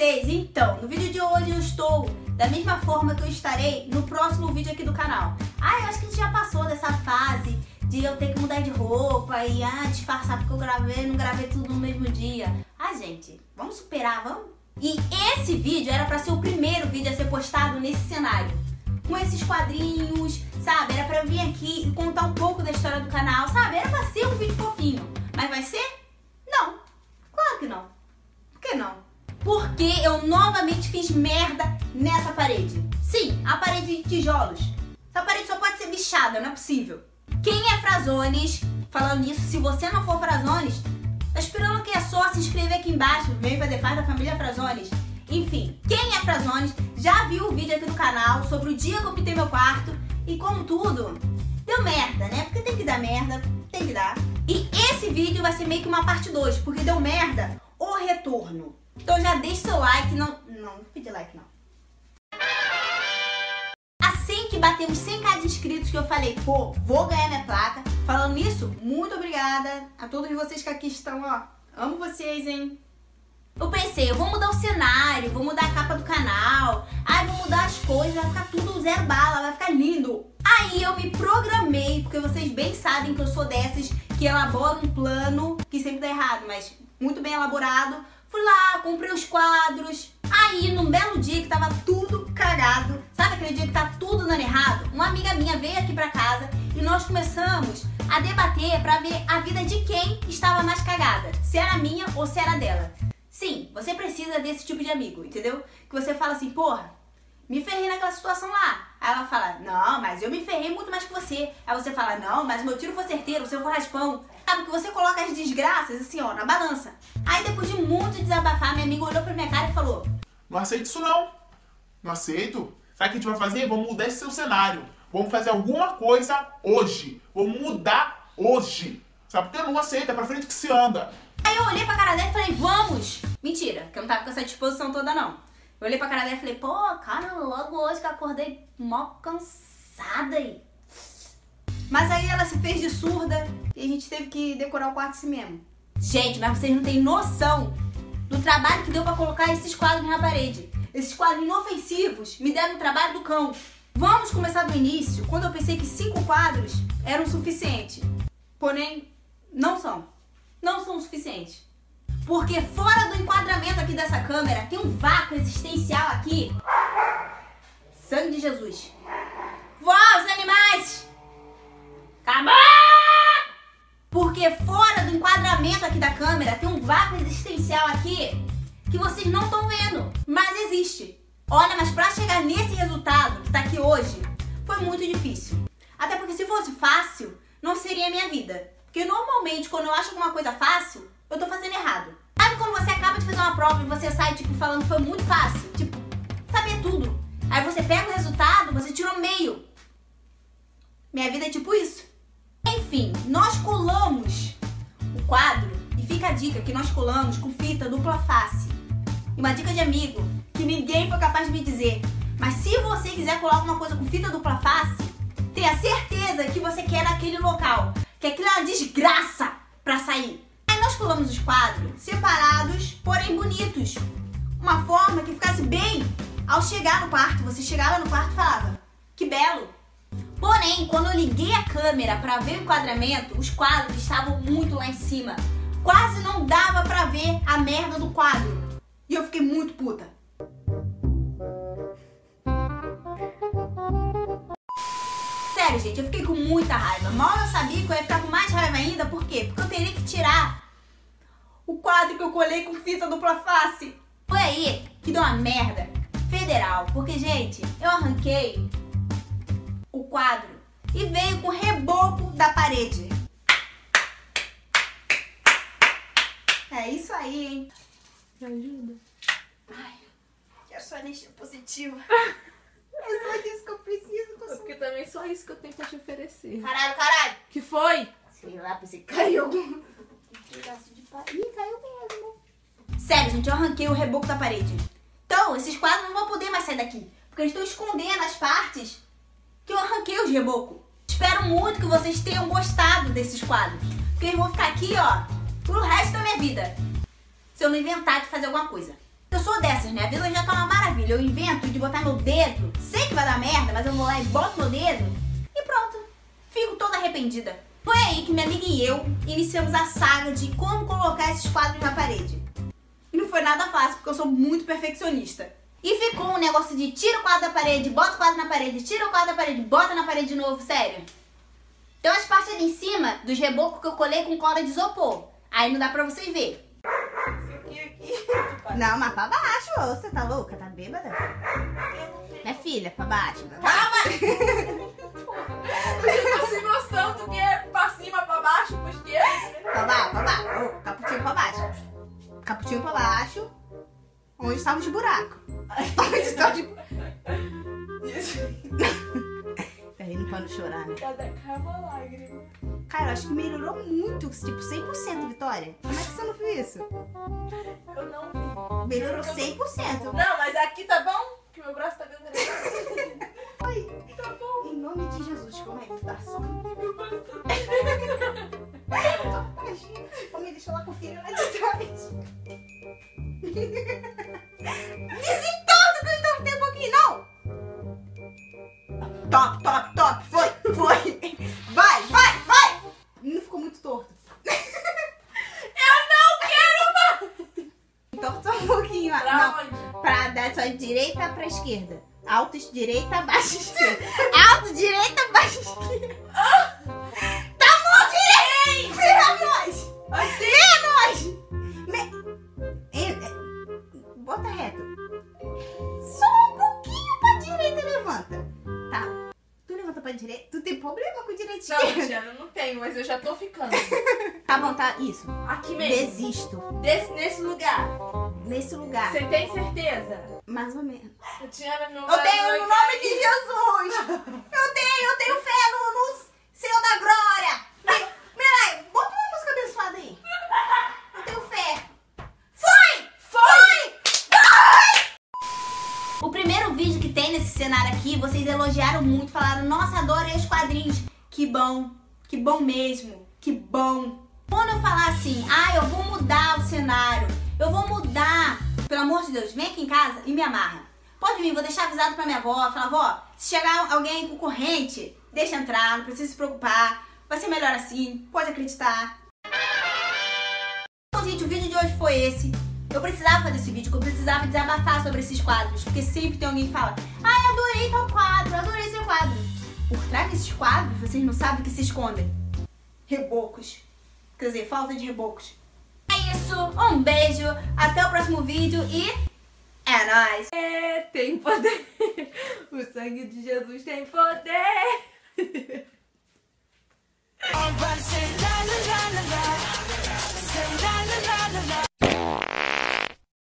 vocês? Então, no vídeo de hoje eu estou da mesma forma que eu estarei no próximo vídeo aqui do canal. Eu acho que a gente já passou dessa fase de eu ter que mudar de roupa e disfarçar porque eu não gravei tudo no mesmo dia. Gente, vamos superar, vamos? E esse vídeo era pra ser o primeiro vídeo a ser postado nesse cenário. Com esses quadrinhos, sabe? Era pra eu vir aqui e contar um pouco da história do canal, sabe? Era pra ser um vídeo fofinho. Mas vai ser? Não. Claro que não. Por que não? Porque eu novamente fiz merda nessa parede. Sim, a parede de tijolos. Essa parede só pode ser bichada, não é possível. Quem é Frazones, falando nisso, se você não for Frazones, tá esperando o que é só se inscrever aqui embaixo, vem fazer parte da família Frazones. Enfim, quem é Frazones já viu o vídeo aqui do canal sobre o dia que eu pintei meu quarto e como tudo deu merda, né? Porque tem que dar merda, tem que dar. E esse vídeo vai ser meio que uma parte 2, porque deu merda o retorno. Então já deixa seu like, não pedi like não. Assim que batemos 100k de inscritos que eu falei, pô, vou ganhar minha placa. Falando nisso, muito obrigada a todos vocês que aqui estão, ó. Amo vocês, hein? Eu pensei, eu vou mudar o cenário, vou mudar a capa do canal, vou mudar as coisas, vai ficar tudo zero bala, vai ficar lindo. Aí eu me programei, porque vocês bem sabem que eu sou dessas que elabora um plano que sempre dá errado, mas muito bem elaborado. Fui lá, comprei os quadros. Aí, num belo dia que tava tudo cagado, sabe aquele dia que tá tudo dando errado? Uma amiga minha veio aqui pra casa e nós começamos a debater pra ver a vida de quem estava mais cagada. Se era minha ou se era dela. Sim, você precisa desse tipo de amigo, entendeu? Que você fala assim, porra, me ferrei naquela situação lá. Aí ela fala, não, mas eu me ferrei muito mais que você. Aí você fala, não, mas meu tiro foi certeiro, o seu foi raspão. Sabe que você coloca as desgraças assim, ó, na balança. Aí depois de muito desabafar, minha amiga olhou pra minha cara e falou, não aceito isso não. Não aceito. Sabe o que a gente vai fazer? Vamos mudar esse seu cenário. Vamos fazer alguma coisa hoje. Vamos mudar hoje. Sabe porque eu não aceito, é pra frente que se anda. Aí eu olhei pra cara dela e falei, vamos! Mentira, que eu não tava com essa disposição toda não. Eu olhei pra cara dela e falei, pô, cara, logo hoje que eu acordei mó cansada aí. Mas aí ela se fez de surda e a gente teve que decorar o quarto assim mesmo. Gente, mas vocês não têm noção do trabalho que deu pra colocar esses quadros na parede. Esses quadros inofensivos me deram o trabalho do cão. Vamos começar do início, quando eu pensei que 5 quadros eram o suficiente. Porém, não são. Não são o suficiente. Porque fora do enquadramento aqui dessa câmera, tem um vácuo existencial aqui. Sangue de Jesus. Vó, os animais! Acabou! Porque fora do enquadramento aqui da câmera, tem um vácuo existencial aqui que vocês não estão vendo, mas existe. Olha, mas pra chegar nesse resultado que tá aqui hoje, foi muito difícil. Até porque se fosse fácil, não seria a minha vida. Porque normalmente, quando eu acho alguma coisa fácil, eu tô fazendo errado. Sabe quando você acaba de fazer uma prova e você sai, tipo, falando que foi muito fácil? Tipo, sabia tudo. Aí você pega o resultado, você tirou meio. Minha vida é tipo isso. Enfim, nós colamos o quadro, e fica a dica que nós colamos com fita dupla face. E uma dica de amigo, que ninguém foi capaz de me dizer. Mas se você quiser colar alguma coisa com fita dupla face, tenha certeza que você quer naquele local. Que aquilo é uma desgraça pra sair. Aí nós colamos os quadros separados, porém bonitos. Uma forma que ficasse bem ao chegar no quarto. Você chegava no quarto e falava, que belo. Porém, quando eu liguei a câmera pra ver o enquadramento, os quadros estavam muito lá em cima. Quase não dava pra ver a merda do quadro. E eu fiquei muito puta. Sério, gente, eu fiquei com muita raiva. Mal eu sabia que eu ia ficar com mais raiva ainda. Por quê? Porque eu teria que tirar o quadro que eu colei com fita dupla face. Foi aí que deu uma merda federal. Porque, gente, eu arranquei o quadro e veio com o reboco da parede. É isso aí, hein? Me ajuda. Ai, quero só energia positiva. É só disso que eu preciso. Porque também só isso que eu tenho pra te oferecer. Caralho! Que foi? Sei lá, pensei que caiu algum pedaço de parede. Ih, caiu mesmo. Sério, gente, eu arranquei o reboco da parede. Então, esses quadros não vão poder mais sair daqui. Porque eles estão escondendo as partes que eu arranquei os rebocos. Espero muito que vocês tenham gostado desses quadros. Porque eles vão ficar aqui, ó, pro resto da minha vida. Se eu não inventar de fazer alguma coisa. Eu sou dessas, né? A vida já tá uma maravilha. Eu invento de botar meu dedo, sei que vai dar merda, mas eu vou lá e boto meu dedo e pronto. Fico toda arrependida. Foi aí que minha amiga e eu iniciamos a saga de como colocar esses quadros na parede. E não foi nada fácil, porque eu sou muito perfeccionista. E ficou um negócio de tira o quadro da parede, bota o quadro na parede, tira o quadro da parede, bota na parede de novo, sério. Tem umas partes ali em cima dos rebocos que eu colei com cola de isopor. Aí não dá pra vocês verem. Não, mas pra baixo, ô, você tá louca? Tá bêbada? Minha filha, pra baixo. Calma! Eu tô sem noção do que é pra cima, pra baixo, pra esquerda. Pra baixo. Ô, caputinho pra baixo. Caputinho pra baixo. Onde estavam os buracos? Onde estavam os buracos? Tá rindo pra não chorar, né? Cada cara uma lágrima. Cara, eu acho que melhorou muito, tipo 100%, Vitória. Como é que você não viu isso? Eu não vi. Melhorou 100%. Não, mas aqui tá bom? Que meu braço tá gangrenado. Oi, Tá bom. em nome de Jesus, como é que tu tá só? Meu braço tá Ô, me deixa lá com o filho lá de trás. Desentorta que eu entortei um pouquinho, não! Top, foi! Vai! Não ficou muito torto. Eu não quero mais! Entorta só um pouquinho, ó. Pra Não, onde? pra dar só de direita pra esquerda. Alto, direita, baixo, esquerda. Alto, direita, baixo, esquerda. Tá bom, direita! Menos! Assim? Bota reto. Só um pouquinho pra direita levanta. Tá. Tu levanta pra direita. Tu tem problema com direita e Não, esquerda? Luciana, não tenho, mas eu já tô ficando. Tá bom, tá. Isso. Aqui mesmo. Desisto. Nesse lugar. Nesse lugar. Você tem certeza? Mais ou menos. Luciana, meu Eu tenho no nome de Jesus. Eu tenho fé no Senhor da Glória. Mirai, bota uma música abençoada aí. Eu tenho fé. Foi! O primeiro vídeo que tem nesse cenário aqui, vocês elogiaram muito, falaram, nossa, adorei os quadrinhos. Que bom mesmo, que bom. Quando eu falar assim, eu vou mudar o cenário, eu vou mudar, pelo amor de Deus, vem aqui em casa e me amarra. Pode vir, vou deixar avisado pra minha avó, falar, vó, se chegar alguém com corrente, deixa entrar, não precisa se preocupar, vai ser melhor assim, pode acreditar. Então, gente, o vídeo de hoje foi esse. Eu precisava fazer esse vídeo, porque eu precisava desabafar sobre esses quadros, porque sempre tem alguém que fala, adorei tal quadro, adorei seu quadro. Por trás desses quadros, vocês não sabem o que se escondem. Rebocos. Quer dizer, falta de rebocos. É isso, um beijo, até o próximo vídeo e é nóis! Tem poder. O sangue de Jesus tem poder.